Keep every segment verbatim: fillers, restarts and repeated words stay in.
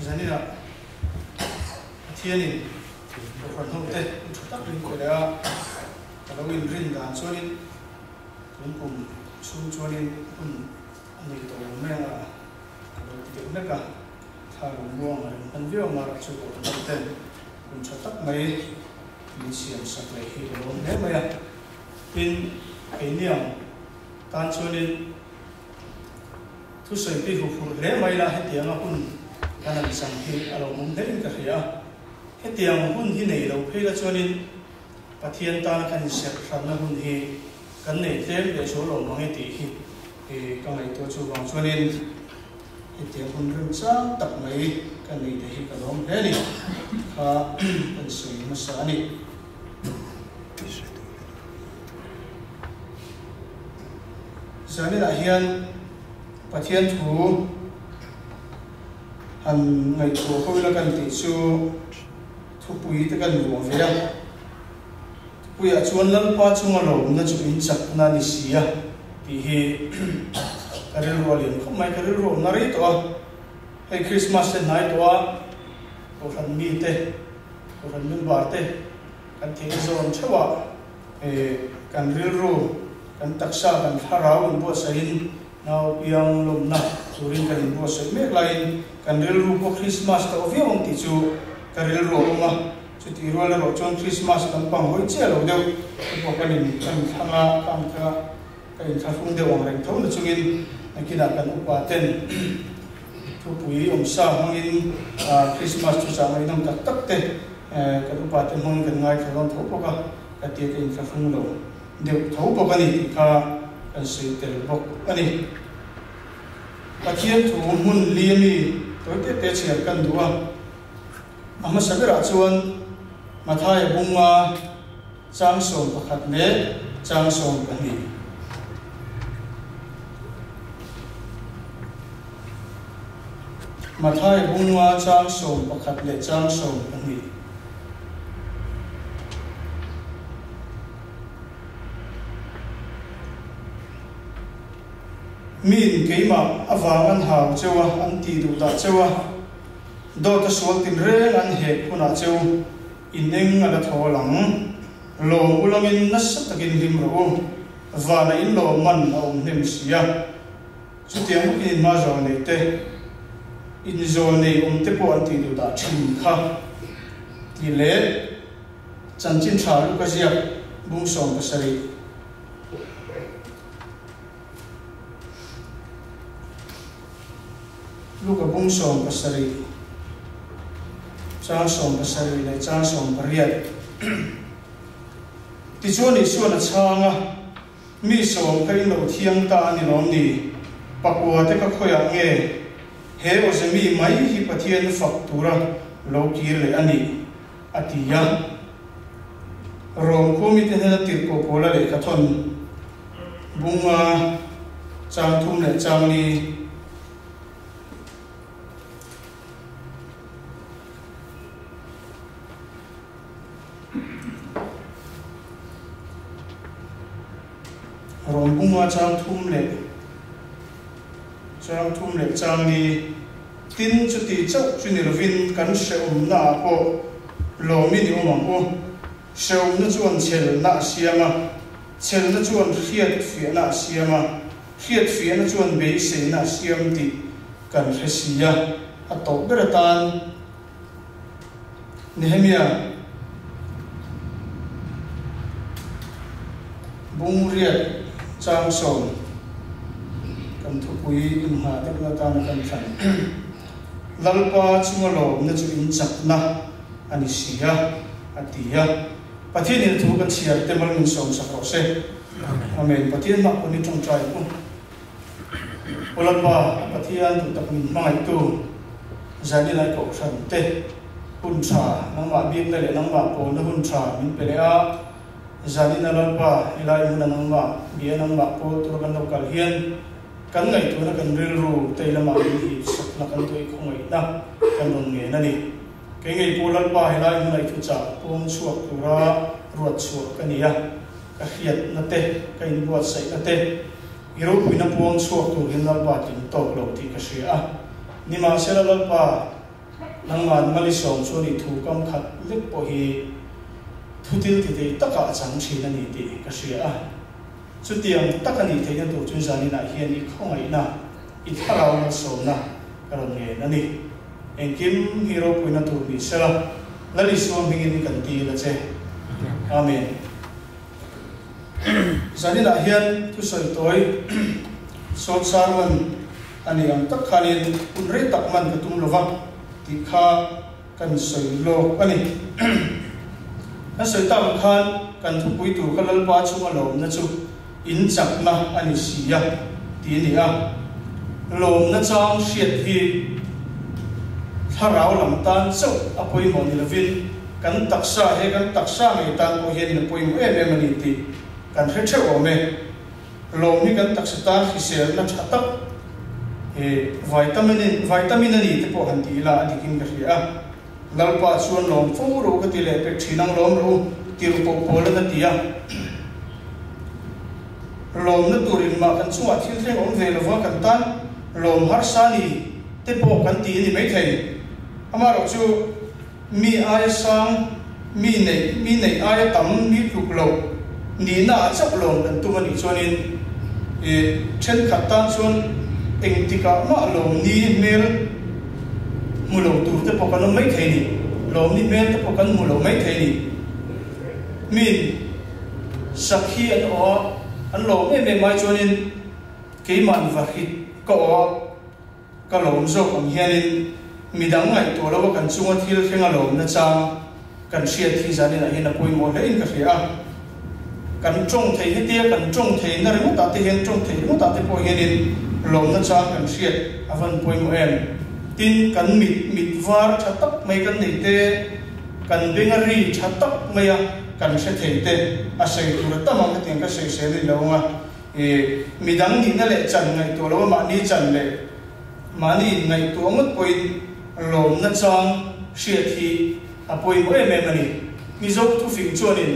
zanina thianin phần hậu tết chúng ta linh của đã kalau in rin dan soalin chúng cùng xuống soalin pun anh itu memang kalau tidak mereka kalau buang dan dia marah cukup penting untuk tetap mai inisiam sampai hidup memang ya in ini yang tan soalin tu seperti hufur memang lah hati yang pun karena disangki kalau mungkin kerja heti yang hun hi nei lo phela chuanin pathian ta kan ser thana hun hi kan nei tlem le so lo mang ti hi e ka ngai to chu wang chuanin heti hun rim chang tak mai kan nei te hi ka lom he ni kha kan sui ma sa ni zani la hian pathian thu han ngai to ko la kan ti chu pui te kan luang ve ya pui a chuan lam pa chunga lo na chu in chak na ni sia ti hi karil rolin khom mai karil ro na ri to hey Christmas te nai to a ko han mi te ko han min bar te kan the zon chawa e kan ril ro kan taksa kan tharau in bo sain nau piang lom na turin kan bo sai me lain kan ril ro ko Christmas to viong ti chu karil ro ma chuti ro la ro chon Christmas kan pang hoi che lo deu ko kan in kan thanga kan ka kan tha phung deu ang reng thon chungin akina kan upa ten thu pui om sa hangin Christmas chu sa mai nam tak tak te kan upa ten hong kan ngai thon tho ko ka ka ti kan tha phung lo deu tho po ka ni ka kan sei tel bok ani pathian thu mun liami to te te che kan duwa ama sabira chuan mathai bunga changsom pakhat le changsom pahni mathai bunga changsom pakhat le changsom pahni min keima awangan haw chewa anti du da chewa do ta sual tin re an he kuna cheu ineng ala tholang lo ulangin nas takin lim ro va na in lo man om nem sia chutiang in ma zo nei te in zo nei om te po an ti du da thin kha ti le chan chin tha lu ka sia bung som ka sari lu ka bung som ka sari chang som pasari le chang som pariat ti chuan ni chuan a changa mi som kai lo thiang ta ani lom ni pakua te ka khoya nge he o se mi mai hi pathian faktura lo kir le ani atia rom ko mi te na tir ko pola le ka thon bunga chang thum le chang ni rom bunga chang thum le chang thum le chang ni tin chu ti chau chu ni lovin kan se um na ko lo mi ni um ko se um na chuan chel na siama chel na chuan hiat fi na siama hiat fi na chuan be se na siam ti kan hresia a to beratan Nehemia bung riat chang som kan thu pui in ha tak na ta na kan than lalpa chungalo na chu in chak na ani sia atia pathian in thu kan sia te mal min som sa ro se amen pathian ma ko ni trong trai ko olalpa pathian tu tak min mai tu zani lai ko san te hun cha nang ma bim le nang ma po na hun cha min pe le a zani na lalpa ilai mun nang ma bia nang ma po tur kan lo kal hian kan ngai tu na kan ril ru te la ma hi sak na kan tu i khongai na kan long nge na ni ke ngai po lalpa ilai mun lai thu cha pom chuak tu ra ruat chuak kania ka hiat na te ka in buat sai na te iro puina puang chuak tu hin lalpa tin to lo ti ka sia ni ma se lalpa nang man mali som so ni thu kam khat lek po hi thutil ti te taka chang thina ni ti ka sia a chu tiang takani theina tu chun zani na hian i khongai na i tharau na som na karon nge na ni engkim hero puina tu ni sela lali som hingin kan ti la che amen zani na hian tu soi toy so sarman ani ang takhanin unre takman katum lova ti kha kan soi lo ani na soi tam khan kan thu pui tu kalal pa chunga lom na chu in chak na ani sia ti ni a lom na chang siat hi tharau lam tan so apoi mo ni lovin kan taksa he kan taksa me tan ko hian na poi mo em em ani ti kan he che o me lom ni kan taksa ta hi sel na thatak e vitamin vitamin ani te po han ti la adikin ka ria lalpa chuan lom fu ro ka ti le pe thinang lom ro tir po po la na tia lom na turin ma kan chunga thil thleng om ve lo wa kan tan lom har sa ni te po kan ti ni mai thei ama ro chu mi ai sang mi nei mi nei ai tam mi luk lo ni na chap lom kan tu mani chuanin e chen khat tan chuan eng tika ma lom ni mel mulo tu te po kan mai thei ni lom ni mel te po kan mulo mai thei ni min sakhi an o an lom em em mai chuanin ke man va hit ko ka lom zo ang hianin midang ngai to lo kan chunga thil thenga lom na chang kan sia thi zani na hin a poi mo le in ka ria kan chong thei he tia kan chong thei na ri ta te hen chong thei mo ta te po hianin lom na chang kan sia avan poi mo em tin kan mit mit var thatak mai kan nei te kan bengari thatak mai a kan se thei te a sei tur ta ma ka tiang ka sei se ri lo nga e midang ni na le chan ngai to lo ma ni chan le ma ni ngai to ngot poi lom na chang sia thi a poi mo em em ani mi zok tu fing chuanin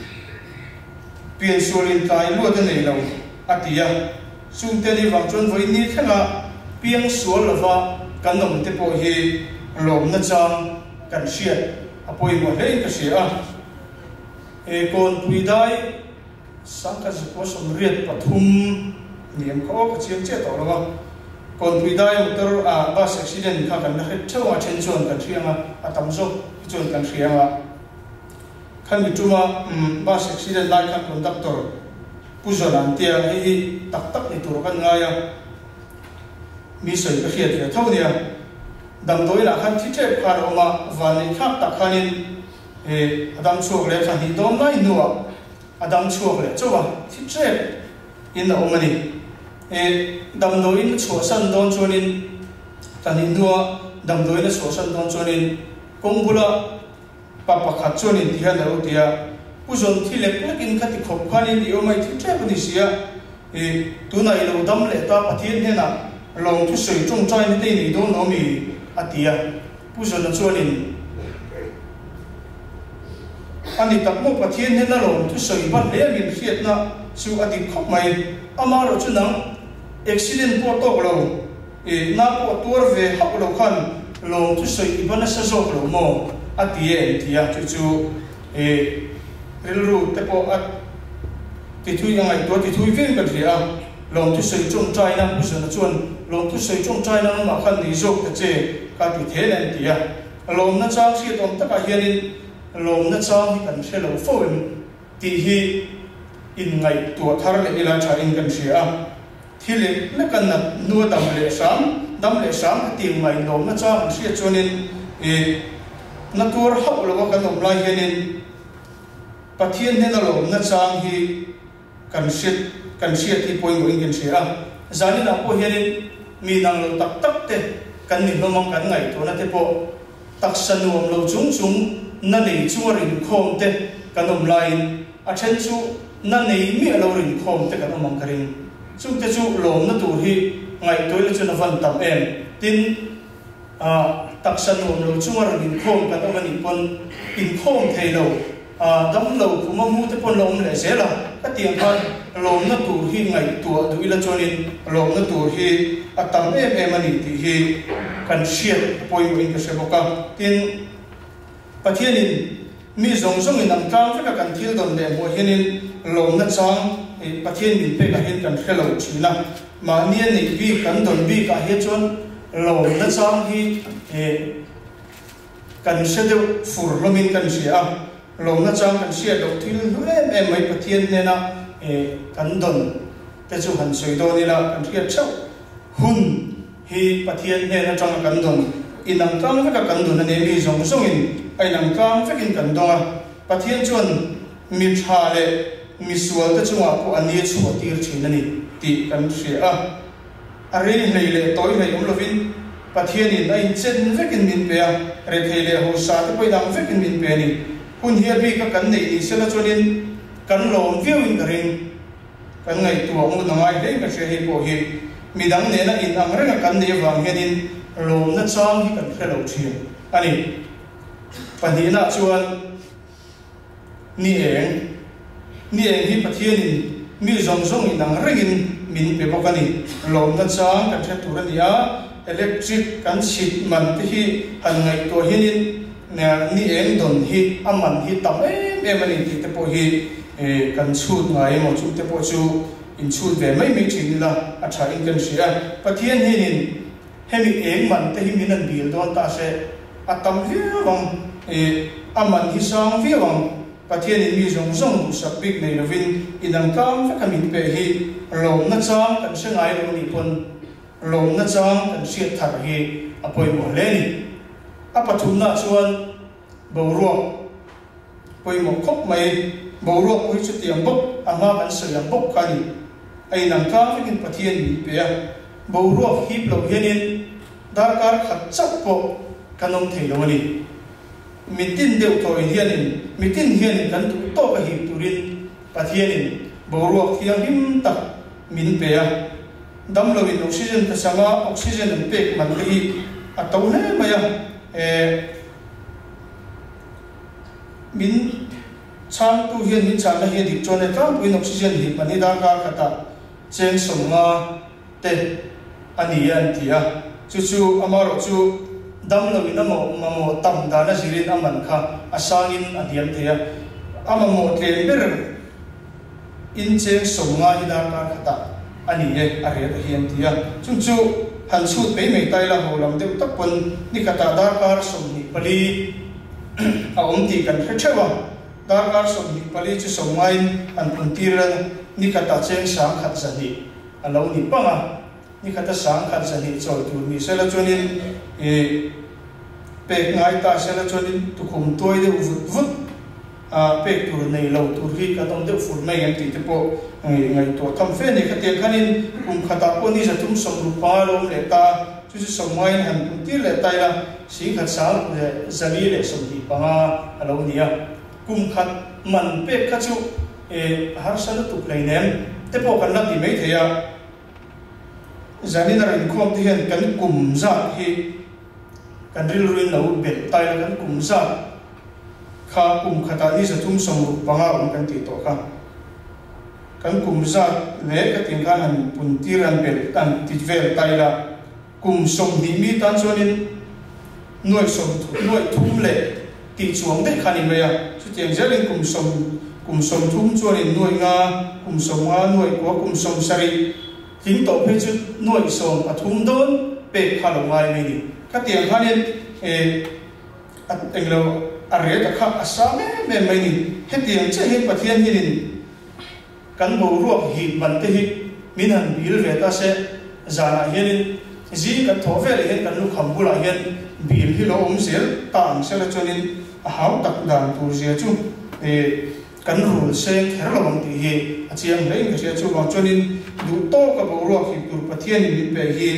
pian surin tai lu ta nei lo atia sung te ni wang chon voi ni thanga piang sual lova kan nom te po hi lom na chang kan sia a poi mo le ka sia e kon pui dai sang ka ko som riat pathum niam ko ka chiang che to lo kon pui dai motor a bus accident kha kan na het chawa chen chon kan thianga atam zo chon kan thianga khan mi tuma bus accident lai khan conductor puzolan tia hi tak tak ni tur kan nga ya mi soi ka hiat ya thau nia dam doi la khan thi che phar oma van ni khak tak khanin e adam chuak le khan hi dom lai nuwa adam chuak le chowa thi che in omani e dam doi in chu san don chuanin kan in nuwa dam doi na chu san don chuanin kongbula papa khat chuanin ti ha lo tia puzon thilek lekin khati khop khani ni omai thi che bani sia e tunai lo dam le ta pathian he na long thu soi chung chai ni te ni do no mi atia puzon na chuanin ani tak mo pathian he na long thu soi ban le min khiat na chu ati khop mai ama ro chu nang accident po to lo e na po tur ve hak lo khan long thu soi ibana sa zo lo mo atia tia chu chu e rilru te po at ti thui ngai to ti thui vin ka thia long thu sei chung chai na pu sana chuan long thu sei chung chai na ma khan ni jok te che ka ti the len tia long na chang si tom ta ka hianin long na chang kan thelo phone ti hi in ngai to thar le ila cha in kan sia thile le kan na nu dam le sam dam le sam ti ngai long na chang si chuanin e na tur hau lo ka nom lai hianin pathian he na lom na chang hi kan sit kan sia ti poi mo in kan sia zani na po hianin mi nang lo tak tak te kan ni nomang kan ngai to na te po tak sanuam lo chung chung na nei chu rin khom te kan nom lai a chen chu na nei mi lo rin khom te kan nomang karin chu te chu lom na tu hi ngai toi le chu na van tam em tin a tak sanuam lo chung rin khom kan om ni pon in khom thei lo a dam lo kuma mu te pon lom le se la ka tiang khan lom na tur hi ngai tu du ila chonin lom na tur hi atam em em ani ti hi kan shiat poi mo in ka se boka tin pathianin mi zong zong in ang tang ka kan thil don le mo hianin lom na chang pathian min pe ka hen kan khelo thina ma nia nei bi kan don bi ka he chon lom na chang hi e kan se de fur lomin kan sia lom na chang kan sia do thil em em mai pathian ne na e kan don te chu han soi do ni la kan riat chau hun hi pathian ne na chang kan don in ang tang ka kan don ne mi zong zong in ai nang tang fekin kan donga pathian chuan mi tha le mi sual ta chunga po ani chu tir thin ani ti kan sia a re nei le toy nei um lovin pathian in ai chen vekin min pe a re thei le ho sa te poi dang vekin min pe ni hun hi bi ka kan nei ni sela chuanin kan lom viu in ring kan ngai tu mu na ngai le ka se hi po hi mi dang ne na in ang renga kan nei wang henin lom na chang hi kan khelo thia ani panina chuan ni eng ni eng hi pathian in mi zong zong in ang rengin min pe bokani lom na chang kan the tur ania electric kan chit man te hi han ngai to hianin ni eng don hi aman hi tam em em ani ti te po hi e kan chut ngai mo chu te po chu in chut ve mai mai thin la a tha in kan sia pathian hianin hemi eng man te hi min an bil don ta se atam hi wang e aman hi sang vi wang pathian in mi zong zong du sak bik nei lovin inang kam fa kamin pe hi lom na chang kan se ngai lo ni pon lom na chang kan siat thar hi apoi mo le ni apa thumna chuan boruak poi mo khop mai boruak poi chu tiang bok anga kan se yang bok khani ai nang kam fakin pathian mi pe a boruak hi lo hianin darkar khat chap po kanom thei lo ni mitin deu thoi hianin mitin hianin kan tu to ka hi turin pathianin boruak hiang him tak min pe a dam lo in oxygen ta sanga oxygen an pek man hi a to ne maya e min chang tu hian min chang na hi dik chone tang puin oxygen hi pani da ka khata cheng songa te ani an tia chu chu amaro chu dam lo in amo mamo tam da na sirin aman kha asangin adiam thea amamo tlen ber in cheng songa hi da ka khata ani e are da hian tia chu chu han chut pe mai tai la ho lam deu tak pon ni kata da kar som ni pali a om ti kan khewa da kar som ni pali chu somai an pun tiran ni kata cheng sang khat zani alo ni panga ni kata sang khat zani choi tu ni sela chonin e pe ngai ta sela chonin tu khum toi de vut vut a pe tu nei lo tu ri ka dom de fur mai an ti te po ngai ngai to tham fe ne khate khanin kum khata po ni za tum som ru pa lo le ta chu chu somai han pun ti le tai la si khat sang le zali le som hi panga alo nia kum khat man pe kha chu e har sal tu plei nem te po kan la ti mai theya zani na rin khom ti hen kan kum za hi kan ril rin lo bet tai la kan kum za kha kum khata ni sa thum som ru panga on kan ti to kha kan kum za le ka tin kha han pun ti ran bel tan ti vel tai la kum som ni mi tan chonin noi som thu noi thum le ti chuang de khani me ya chu tiang zelin kum som kum som thum chonin noi nga kum som nga noi ko kum som sari hin to pe chu noi som athum don pe khalo ngai me ni ka tiang khanin e at englo are ta kha asame me me ni he tiang che he pathian hinin kan bo ruak hi ban te hi min han bil ve ta se zana hianin ji ka thove le kan lu kham bula hian bil hi lo om sel tang sela chonin a hau tak dan tu zia chu e kan rul se kher lo bang ti hi a chiang lein ka sia chu lo chonin du to ka bo ruak hi tur pathian ni pe hi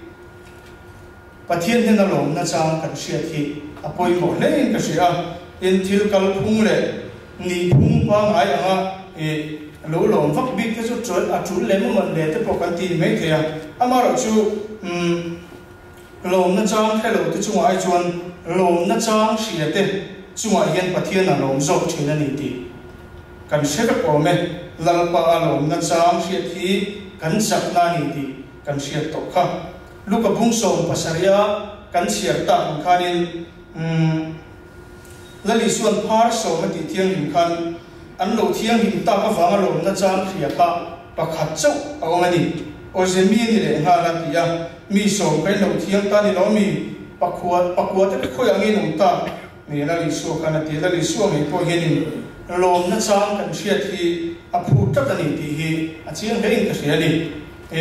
pathian hen na lom na chang kan sia thi apoi mo lein ka sia in thil kal phung le ni phung pa ngai anga e lo lom vak bik te chu chol a chul le mo man le te po kan ti mai thea amaro chu um lom na chang hello te chu ai chuan lom na chang sia te chu ai hian pathian na lom zok thina ni ti kan se ka po me lal pa lom na chang sia thi kan sak na ni ti kan sia to kha lu ka bung som pasaria kan chiar ta khanin um lali suan phar so ma ti thiang him khan an lo thiang him ta ka wanga lom na chang khia kha pakhat chau awangani ozemi ni le nga la tia mi so kai lo thiang ta ni lo mi pakhuat pakhuat te khoi angi nong ta mi lali su kana ti lali su mi po hianin lom na chang kan thriat hi a phu ta ani ti hi a chiang vein ka hriani e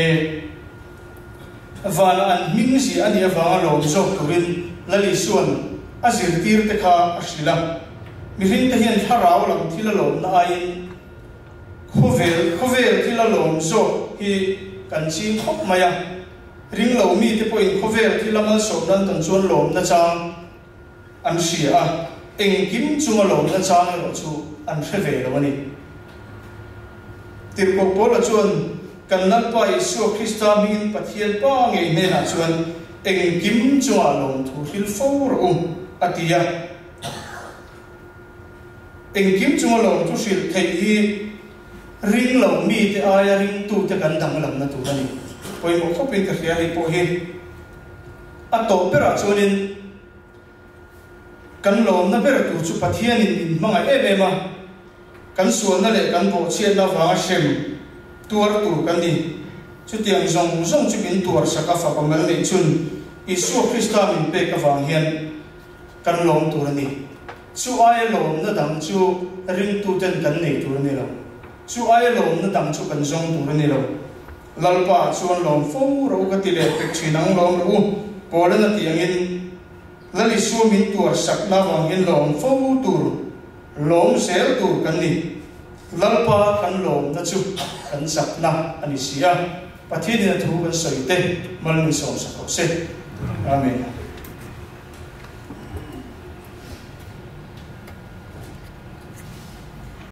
vala an ming si ani awanga lom zo turin lali suan azir tir te kha asila mi rin te hian tharau lam thila lom na ai khovel khovel thila lom zo hi kan chim khop maya ring lo mi te point khovel thila mal so nan tan chuan lom na chang an sia eng kim chunga lom na chang lo chu an hre ve lo ani tir ko pola chuan kan nal pa Isu Krista min pathian pa nge ne na chuan eng kim chunga lom thu hil fo ro atia eng kim chunga lom thu sil thei hi ring lo mi te aya ring tu te kan dang lam na tu ani poi mo khopin ka hria hi po hi a to pera chuanin kan lom na ber tu chu pathian in manga e e ma kan suan na le kan bo chian na wa shem tuar tu kan ni chu tiang zong zong chu bin tuar saka fa pamal nei chun Isu Krista min pe ka wang hian kan lom tu ni chu ai lom na dang chu ring tu ten kan nei tu ni lo chu ai lom na dang chu kan zong tu ni lo lalpa chuan lom fo ro ka ti le pek chinang lom ro pola na tiang in lali su min tuar sak na wang in lom fo tur lom sel tu kan ni lalpa kan lom na chu kan sak na ani sia pathian na thu kan soite mal ni som sa ko se amen